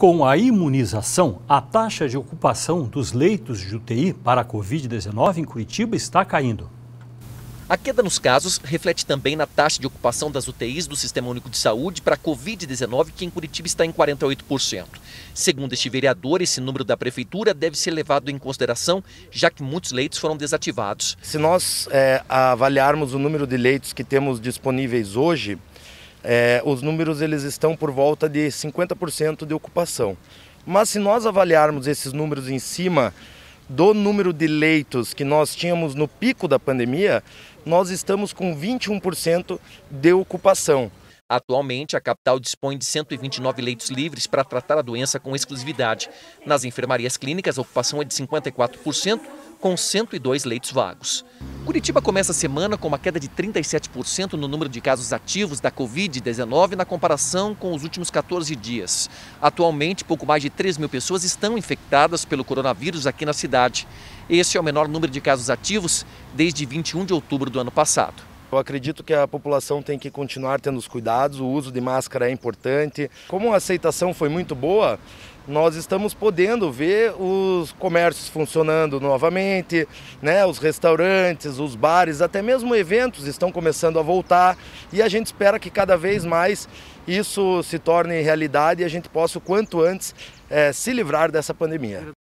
Com a imunização, a taxa de ocupação dos leitos de UTI para a Covid-19 em Curitiba está caindo. A queda nos casos reflete também na taxa de ocupação das UTIs do Sistema Único de Saúde para a Covid-19, que em Curitiba está em 48%. Segundo este vereador, esse número da Prefeitura deve ser levado em consideração, já que muitos leitos foram desativados. Se nós avaliarmos o número de leitos que temos disponíveis hoje, os números eles estão por volta de 50% de ocupação. Mas se nós avaliarmos esses números em cima do número de leitos que nós tínhamos no pico da pandemia, nós estamos com 21% de ocupação. Atualmente, a capital dispõe de 129 leitos livres para tratar a doença com exclusividade. Nas enfermarias clínicas, a ocupação é de 54%, com 102 leitos vagos. Curitiba começa a semana com uma queda de 37% no número de casos ativos da Covid-19 na comparação com os últimos 14 dias. Atualmente, pouco mais de 3 mil pessoas estão infectadas pelo coronavírus aqui na cidade. Esse é o menor número de casos ativos desde 21 de outubro do ano passado. Eu acredito que a população tem que continuar tendo os cuidados, o uso de máscara é importante. Como a aceitação foi muito boa, nós estamos podendo ver os comércios funcionando novamente, os restaurantes, os bares, até mesmo eventos estão começando a voltar e a gente espera que cada vez mais isso se torne realidade e a gente possa o quanto antes se livrar dessa pandemia.